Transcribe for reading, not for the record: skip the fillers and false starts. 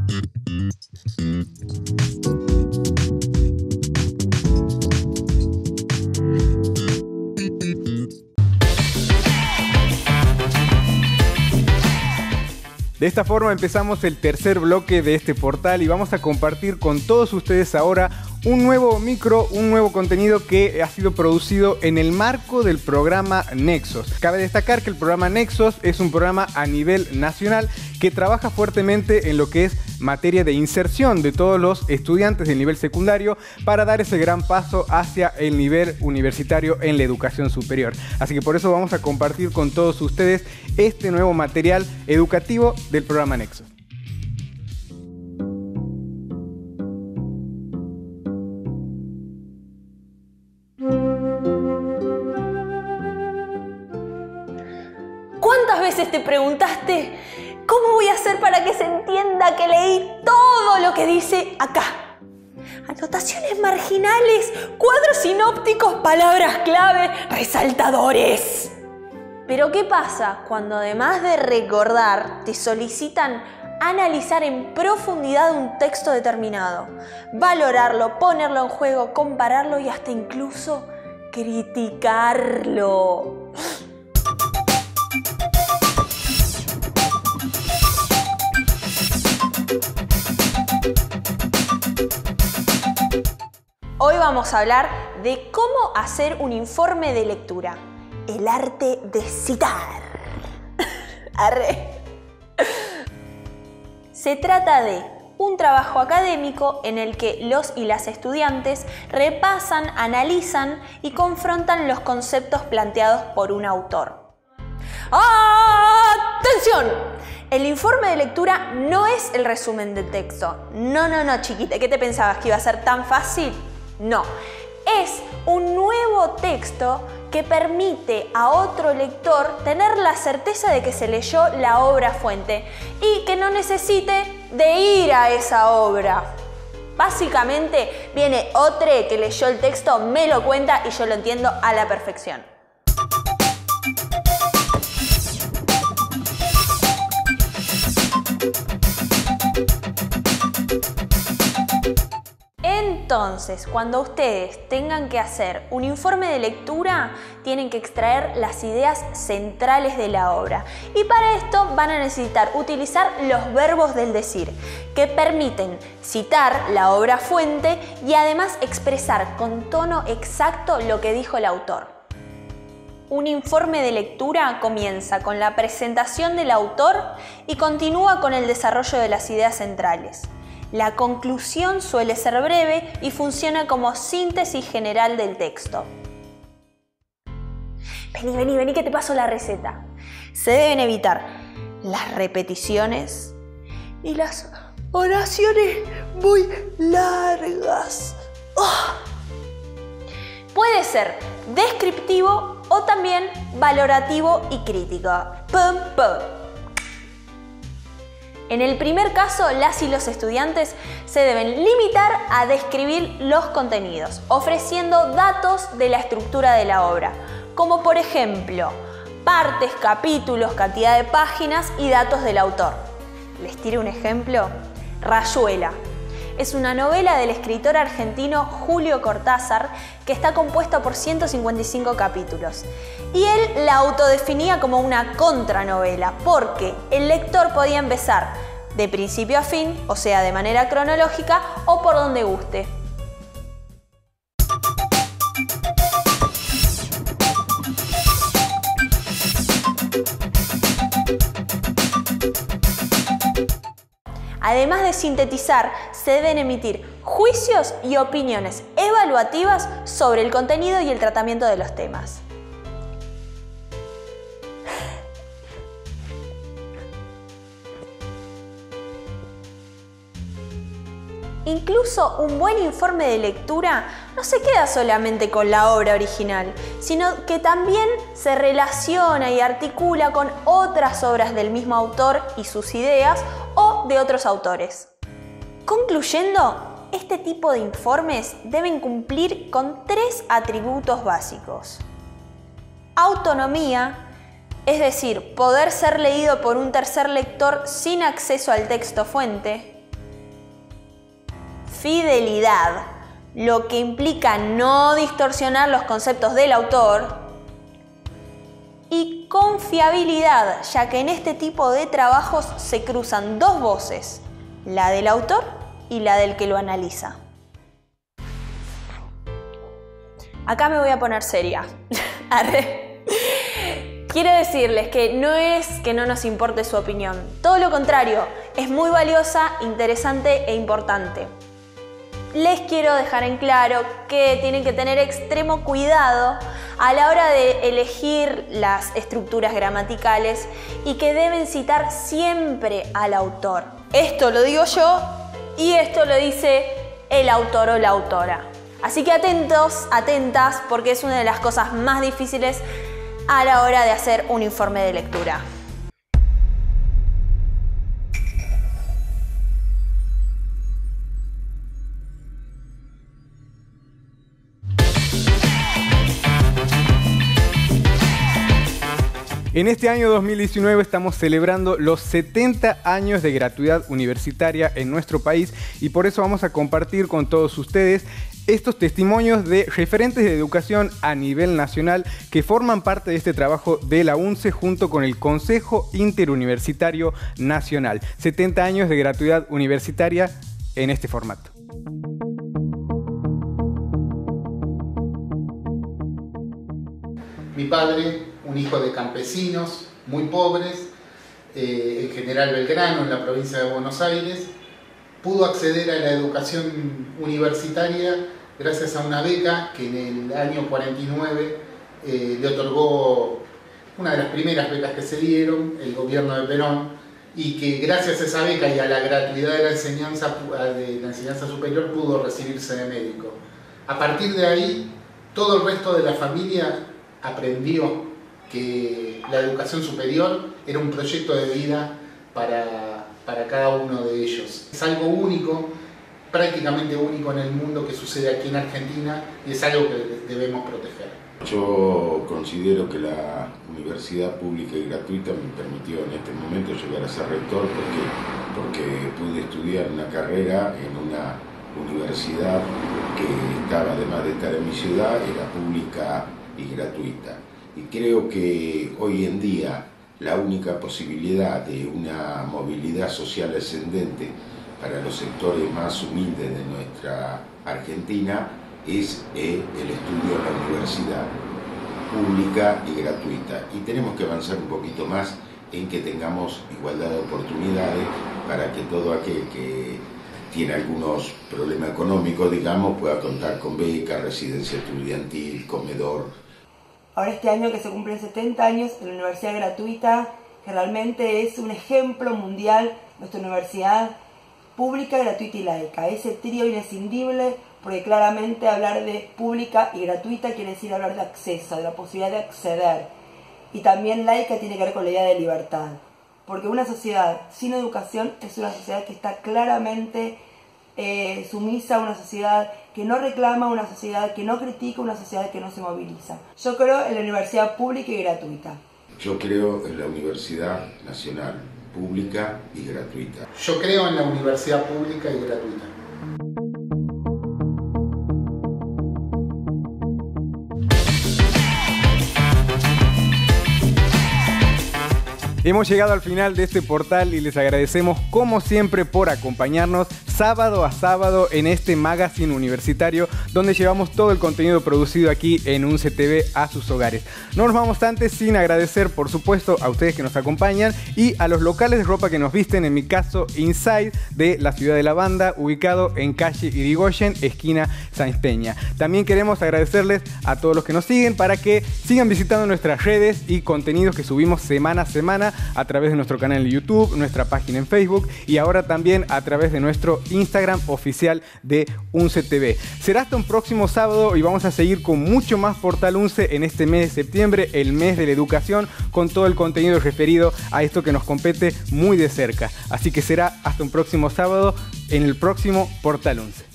De esta forma empezamos el tercer bloque de este portal y vamos a compartir con todos ustedes ahora un nuevo contenido que ha sido producido en el marco del programa Nexos. Cabe destacar que el programa Nexos es un programa a nivel nacional que trabaja fuertemente en lo que es materia de inserción de todos los estudiantes del nivel secundario para dar ese gran paso hacia el nivel universitario en la educación superior. Así que por eso vamos a compartir con todos ustedes este nuevo material educativo del programa Nexos. ¿Cuántas veces te preguntaste cómo voy a hacer para que se entienda que leí todo lo que dice acá? Anotaciones marginales, cuadros sinópticos, palabras clave, resaltadores. Pero ¿qué pasa cuando además de recordar te solicitan analizar en profundidad un texto determinado? Valorarlo, ponerlo en juego, compararlo y hasta incluso criticarlo. Hoy vamos a hablar de cómo hacer un informe de lectura. El arte de citar. Arre. Se trata de un trabajo académico en el que los y las estudiantes repasan, analizan y confrontan los conceptos planteados por un autor. ¡Atención! El informe de lectura no es el resumen del texto. No, chiquita. ¿Qué te pensabas? ¿Que iba a ser tan fácil? No. Es un nuevo texto que permite a otro lector tener la certeza de que se leyó la obra fuente y que no necesite de ir a esa obra. Básicamente viene otro que leyó el texto, me lo cuenta y yo lo entiendo a la perfección. Entonces, cuando ustedes tengan que hacer un informe de lectura, tienen que extraer las ideas centrales de la obra. Y para esto van a necesitar utilizar los verbos del decir, que permiten citar la obra fuente y además expresar con tono exacto lo que dijo el autor. Un informe de lectura comienza con la presentación del autor y continúa con el desarrollo de las ideas centrales. La conclusión suele ser breve y funciona como síntesis general del texto. Vení, que te paso la receta. Se deben evitar las repeticiones y las oraciones muy largas. Puede ser descriptivo o también valorativo y crítico. ¡Pum, pum! En el primer caso, las y los estudiantes se deben limitar a describir los contenidos, ofreciendo datos de la estructura de la obra, como por ejemplo, partes, capítulos, cantidad de páginas y datos del autor. Les tiro un ejemplo. Rayuela. Es una novela del escritor argentino Julio Cortázar que está compuesta por 155 capítulos. Y él la autodefinía como una contranovela porque el lector podía empezar de principio a fin, o sea, de manera cronológica o por donde guste. Además de sintetizar, se deben emitir juicios y opiniones evaluativas sobre el contenido y el tratamiento de los temas. Incluso un buen informe de lectura no se queda solamente con la obra original, sino que también se relaciona y articula con otras obras del mismo autor y sus ideas o de otros autores. Concluyendo, este tipo de informes deben cumplir con 3 atributos básicos. Autonomía, es decir, poder ser leído por un tercer lector sin acceso al texto fuente. fidelidad, lo que implica no distorsionar los conceptos del autor, y confiabilidad, ya que en este tipo de trabajos se cruzan dos voces, la del autor y la del que lo analiza. Acá me voy a poner seria. Quiero decirles que no es que no nos importe su opinión, todo lo contrario, es muy valiosa, interesante e importante. Les quiero dejar en claro que tienen que tener extremo cuidado a la hora de elegir las estructuras gramaticales y que deben citar siempre al autor. Esto lo digo yo y esto lo dice el autor o la autora. Así que atentos, atentas, porque es una de las cosas más difíciles a la hora de hacer un informe de lectura. En este año 2019 estamos celebrando los 70 años de gratuidad universitaria en nuestro país y por eso vamos a compartir con todos ustedes estos testimonios de referentes de educación a nivel nacional que forman parte de este trabajo de la UNCE junto con el Consejo Interuniversitario Nacional. 70 años de gratuidad universitaria en este formato. Mi padre, un hijo de campesinos muy pobres, en General Belgrano, en la provincia de Buenos Aires, pudo acceder a la educación universitaria gracias a una beca que en el año 49 le otorgó una de las primeras becas que se dieron, el gobierno de Perón, y que gracias a esa beca y a la gratuidad de la enseñanza superior pudo recibirse de médico. A partir de ahí, todo el resto de la familia aprendió que la educación superior era un proyecto de vida para cada uno de ellos. Es algo único, prácticamente único en el mundo que sucede aquí en Argentina y es algo que debemos proteger. Yo considero que la universidad pública y gratuita me permitió en este momento llegar a ser rector porque pude estudiar una carrera en una universidad que estaba, además de estar en mi ciudad, era pública y gratuita. Y creo que hoy en día la única posibilidad de una movilidad social ascendente para los sectores más humildes de nuestra Argentina es el estudio en la universidad pública y gratuita. Y tenemos que avanzar un poquito más en que tengamos igualdad de oportunidades para que todo aquel que tiene algunos problemas económicos, digamos, pueda contar con beca, residencia estudiantil, comedor. Ahora este año que se cumplen 70 años de la universidad gratuita, que realmente es un ejemplo mundial, nuestra universidad pública, gratuita y laica. Ese trío inescindible, porque claramente hablar de pública y gratuita quiere decir hablar de acceso, de la posibilidad de acceder. Y también laica tiene que ver con la idea de libertad. Porque una sociedad sin educación es una sociedad que está claramente sumisa, una sociedad que no reclama, una sociedad que no critica, una sociedad que no se moviliza. Yo creo en la universidad pública y gratuita. Yo creo en la Universidad Nacional Pública y Gratuita. Yo creo en la universidad pública y gratuita. Hemos llegado al final de este portal y les agradecemos como siempre por acompañarnos sábado a sábado en este magazine universitario donde llevamos todo el contenido producido aquí en UNCE TV a sus hogares. No nos vamos antes sin agradecer por supuesto a ustedes que nos acompañan y a los locales de ropa que nos visten, en mi caso Inside de la ciudad de La Banda, ubicado en calle Irigoyen, esquina Sáenz Peña. También queremos agradecerles a todos los que nos siguen para que sigan visitando nuestras redes y contenidos que subimos semana a semana a través de nuestro canal de YouTube, nuestra página en Facebook y ahora también a través de nuestro Instagram oficial de UNCE TV. Será hasta un próximo sábado y vamos a seguir con mucho más Portal UNCE en este mes de septiembre, el mes de la educación, con todo el contenido referido a esto que nos compete muy de cerca. Así que será hasta un próximo sábado en el próximo Portal UNCE.